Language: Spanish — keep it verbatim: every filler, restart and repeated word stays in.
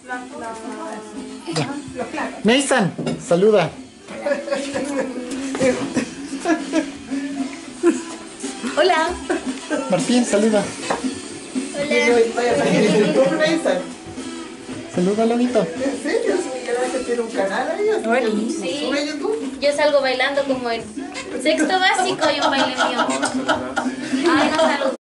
Ya. Mason, saluda. Hola. Martín, saluda. Hola. Saluda, Lobito. ¿En serio? Si Miguel Ángel tiene un canal ahí, así que Sí. sube a YouTube. Yo salgo bailando como en sexto básico y un baile mío. Ay, no salgo.